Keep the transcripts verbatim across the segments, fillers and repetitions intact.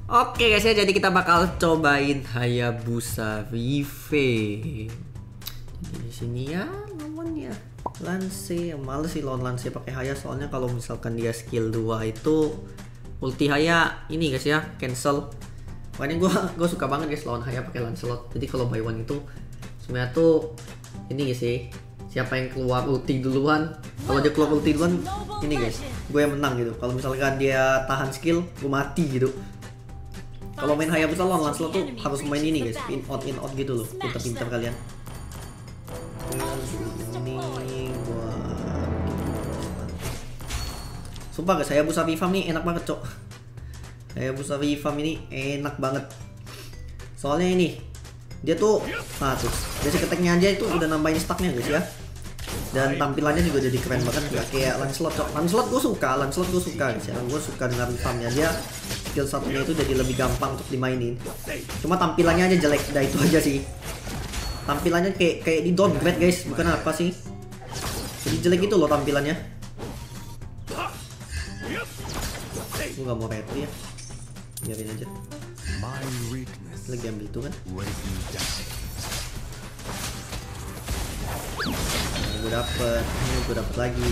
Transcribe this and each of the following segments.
Oke guys ya, jadi kita bakal cobain Hayabusa Vive. Jadi di sini ya lawannya Lance. Males sih lawan Lance pakai Haya, soalnya kalau misalkan dia skill dua itu ulti Haya ini guys ya cancel. Makanya gue gue suka banget guys lawan Haya pakai Lancelot. Jadi kalau buy one itu sebenarnya tuh ini guys sih, siapa yang keluar ulti duluan, kalau dia keluar ulti duluan ini guys, gue yang menang gitu. Kalau misalkan dia tahan skill, gue mati gitu. Kalau main Hayabusa lawan Lancelot tuh harus main ini guys, in out in out gitu loh. Pinter-pinter kalian. Ini gua sumpah guys, Hayabusa Vive nih enak banget cok. Hayabusa Vive ini enak banget. Soalnya ini dia tuh, nah tuh basic attack-nya aja itu udah nambahin stacknya guys ya. Dan tampilannya juga jadi keren banget, gak kayak Lancelot cok. Lancelot gue suka, Lancelot gue suka guys ya. Gue suka dengan farmnya dia, skill satunya itu jadi lebih gampang untuk dimainin. Cuma tampilannya aja jelek, dah itu aja sih. Tampilannya kayak kayak di downgrade guys, bukan apa sih. Jadi jelek gitu loh tampilannya. Gue gak mau retry ya, biarin aja. Lagi ambil itu kan. Gue dapet, ini gue dapet lagi.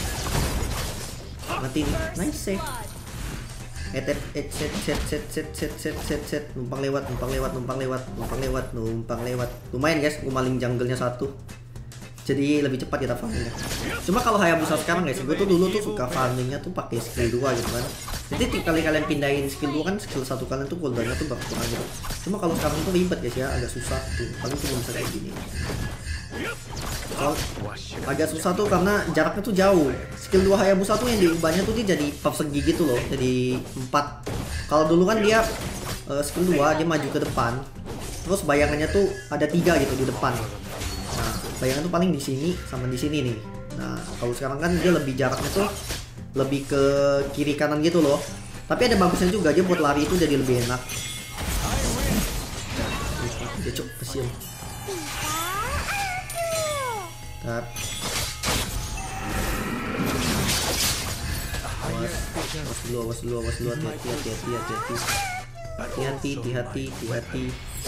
Mati nih, nice save. Eh, set, set, set, set, set, set, set, set, set, numpang lewat, numpang lewat, numpang lewat, numpang lewat, numpang lewat. Lumayan guys, gue maling jungle-nya satu. Jadi lebih cepat kita farmingnya. Cuma kalau Hayabusa sekarang guys, gue tuh dulu tuh suka farmingnya tuh pakai skill dua gitu kan. Jadi kali kalian pindahin skill dua kan, skill satu kalian tuh cooldownnya tuh berkurang gitu. Cuma kalau sekarang tuh ribet guys ya, agak susah tuh. Paling cuma bisa kayak gini. So, agak susah tuh karena jaraknya tuh jauh. Skill dua Hayabusa tuh yang diubahnya tuh dia jadi persegi gitu loh, jadi empat. Kalau dulu kan dia uh, skill dua dia maju ke depan, terus bayangannya tuh ada tiga gitu di depan. Nah, bayangan tuh paling di sini sama di sini nih. Nah, kalau sekarang kan dia lebih jaraknya tuh lebih ke kiri kanan gitu loh. Tapi ada bagusnya juga, dia buat lari itu jadi lebih enak. Dia cok kesian. Awas, awas dulu, awas dulu, awas dulu, hati-hati, hati-hati, hati-hati, hati-hati, hati-hati, hati-hati.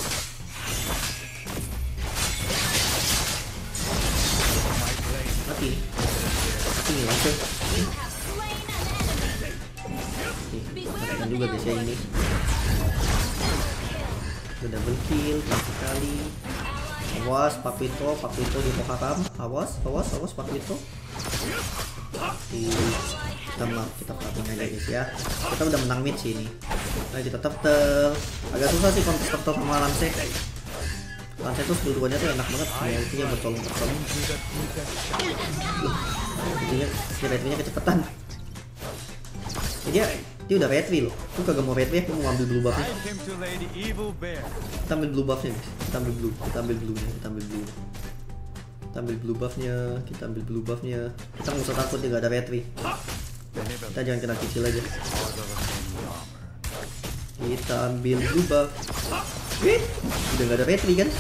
Mati nih, mati nih langsung. Matikan juga guys ya ini. Udah double kill, sekali. Awas Pak Vito, Pak Vito di Pohakam. Awas, awas, awas Pak Vito. Kita mau kita farming aja guys ya. Kita udah menang mid sih ini. Nah kita turtle. Agak susah sih kontes turtle sama Lance. Lance tuh skill duanya tuh enak banget. Semua ultinya bercolong bercolong. Ultinya, si retry-nya kecepatan. Dia dia udah retry loh. Aku kagak mau retry, aku mau ambil blue buff-nya. Kita ambil blue buff-nya guys. Kita ambil blue, kita ambil blue-nya, kita ambil blue. Kita ambil blue buff-nya, kita ambil blue buff-nya. Kita nggak usah takut dia nggak ada retry. Kita jangan kena kecil aja. Kita ambil blue buff. Wih, udah nggak ada retry kan?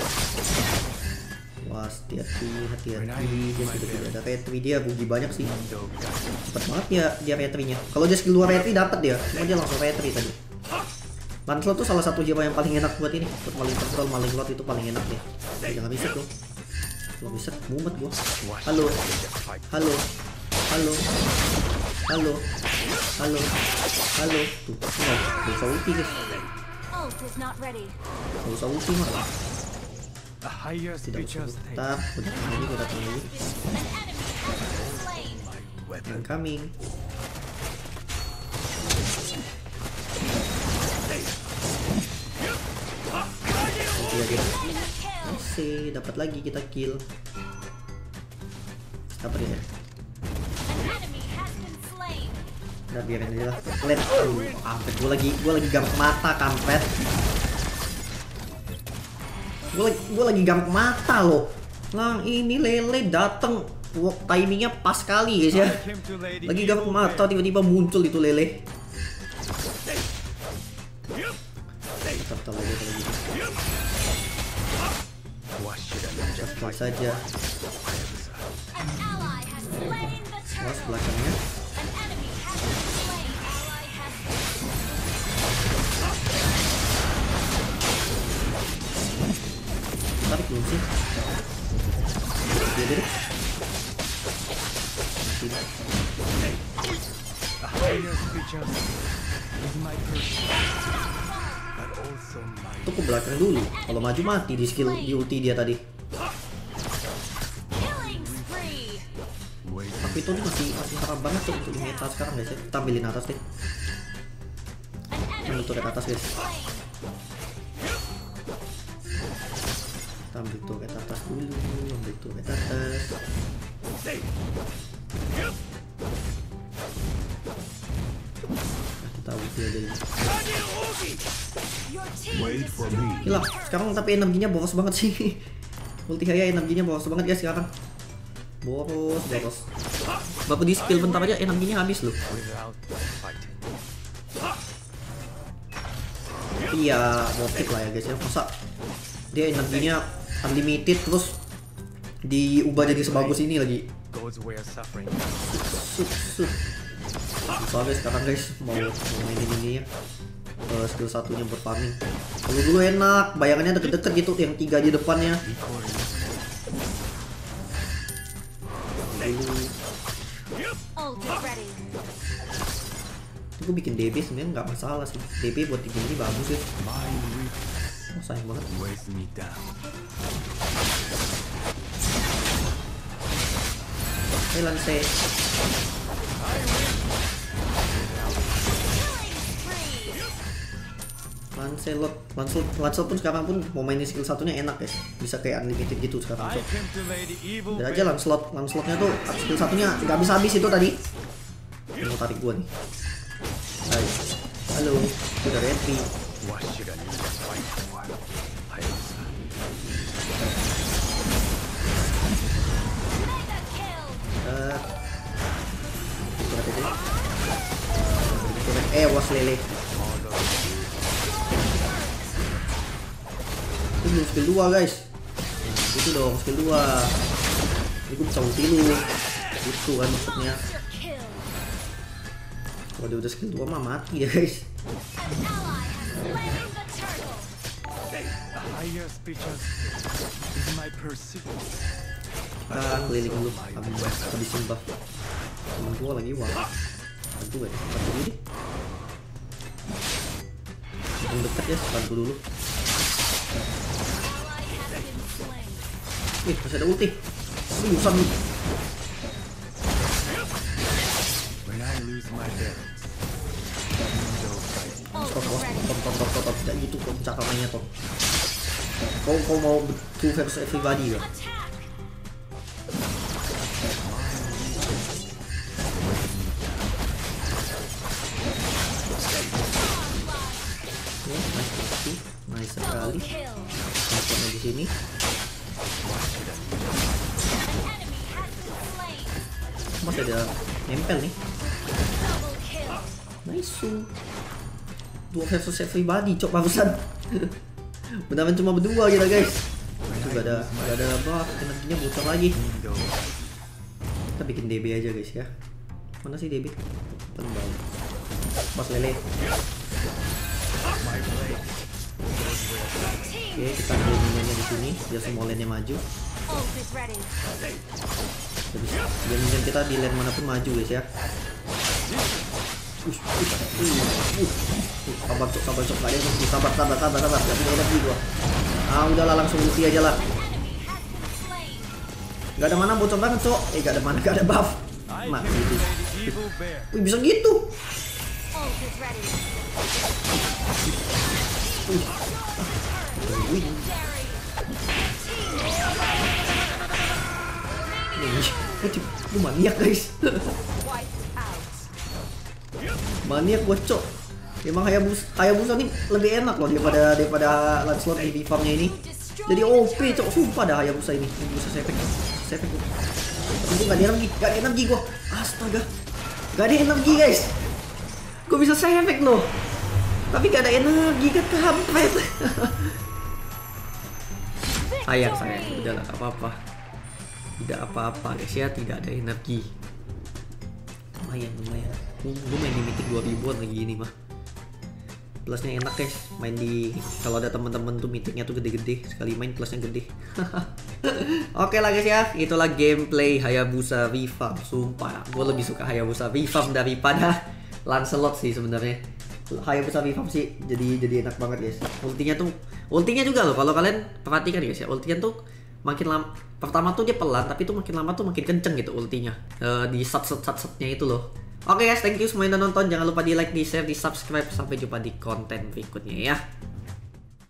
Wah, hati-hati, hati-hati. Dia sudah tidak ada retry, dia rugi banyak sih. Cepet banget ya dia retry-nya. Kalau dia skill dua retry dapat dia, cuma dia langsung retry tadi. Lancelot tuh salah satu hero yang paling enak buat ini, buat maling control, maling lot itu paling enak nih. Nah, jangan riset loh. Kalau riset mumet gua. Halo. Halo. Halo. Halo. Halo. Halo. Tuh, enggak usah ulti guys. Enggak usah ulti mah. Tidak usah tetap, udah ini udah ini. Weapon coming. Iya dia. Masih dapat lagi kita kill. Apa dia? Udah biarin aja lah. Let. Kampret, gua lagi gua lagi gampang mata kampret. Gue lagi, gue lagi gampang mata loh. Nah ini lele dateng, timingnya pas kali guys ya. Lagi gampang mata tiba-tiba muncul itu lele. Tetap aja kalau gitu. Cepat saja. Awas belakangnya. Itu ke belakang dulu. Kalau maju mati di skill di ulti dia tadi. Tapi itu masih masih harap banget tuh untuk di meta sekarang guys ya. Kita ambilin atas deh. Ambil turret atas guys. Kita ambil turret atas dulu, ambil turret atas. Nah, kita ulti aja ini. Gila, sekarang tapi energinya boros banget sih. Ulti Haya energinya boros banget guys sekarang. Boros, boros. Bapak di skill bentar aja energinya habis loh. Iya, bokit lah ya guys ya. Masa dia energinya unlimited terus diubah jadi sebagus ini lagi. Soalnya sekarang guys mau, mau mainin ini ya. Uh, skill satunya buat farming. Kalau dulu enak, bayangannya deket-deket gitu yang tiga di depannya. Itu gue bikin D B sebenarnya nggak masalah sih. D B buat bikin ini bagus ya. Oh, sayang banget. Hey Lance. Lancelot, Lancelot, Lancelot pun sekarang pun mau mainin skill satunya enak guys. Bisa kayak unlimited gitu sekarang. So. Udah aja Lancelot, Lancelotnya tuh skill satunya nggak habis-habis itu tadi. Ini mau tarik gua nih. Hai, halo, udah ready. Uh, eh, was lele. Itu belum skill dua guys. Itu dong skill dua. Ini gue bisa ulti lu. Itu kan maksudnya. Kalau dia udah skill dua mah mati ya guys. Kita keliling dulu habisin buff. Temen gua lagi wah. Bantu ya, bantu dulu deh. Yang dekat ya, bantu dulu. Ih, masih ada ulti. Seriusan nih. Stop, stop, stop, stop, stop, stop, tidak gitu kok cakap mainnya kok. Kau kau mau two versus everybody ya? Nice sekali. Teleponnya di sini. Masih ada nempel nih. Nice. Dua versus everybody, cok bagusan. Beneran cuma berdua kita guys. Itu gak ada, gak ada apa, energinya bocor lagi. Kita bikin D B aja guys ya. Mana sih D B? Penbal. Pas lele. Oke, kita ambil minionnya di sini biar semua lane-nya maju. Biar minion kita di lane manapun maju guys ya. Uh, uh, uh, uh. Sabar cok, sabar cok, gak ada yang sabar, sabar, sabar, sabar, gak punya energi gua. Ah udahlah langsung ulti aja lah. Gak ada mana bocor banget cok. Eh gak ada mana, gak ada buff. Mati gitu. Wih bisa gitu. Wih. Wih. Nih, lu maniak guys. Maniak gua cok. Emang Hayabusa, Hayabusa nih lebih enak loh daripada daripada Lancelot di V farmnya ini. Jadi O P cok, sumpah dah Hayabusa ini. Hayabusa sepek, sepek gua. Tapi gak ada energi, gak ada energi gua. Astaga, gak ada energi guys. Gua bisa sepek loh. Tapi gak ada energi, kan kampret. Sayang sayang, udahlah gak apa-apa. Tidak apa-apa guys ya, tidak ada energi. Lumayan lumayan. Gue main di Mythic dua ribuan lagi ini mah. Plusnya enak guys, main di kalau ada teman-teman tuh Mythicnya tuh gede-gede, sekali main plusnya gede. Oke lah guys ya, itulah gameplay Hayabusa V-Farm. Sumpah, gue lebih suka Hayabusa V-Farm daripada Lancelot sih sebenarnya. Hayabusa Bifam sih jadi jadi enak banget guys. Ultinya tuh, ultinya juga loh kalau kalian perhatikan guys ya, ultinya tuh makin lama, pertama tuh dia pelan tapi tuh makin lama tuh makin kenceng gitu ultinya, uh, di sat set sat setnya itu loh. Oke guys, thank you semuanya udah nonton, jangan lupa di like, di share, di subscribe, sampai jumpa di konten berikutnya ya.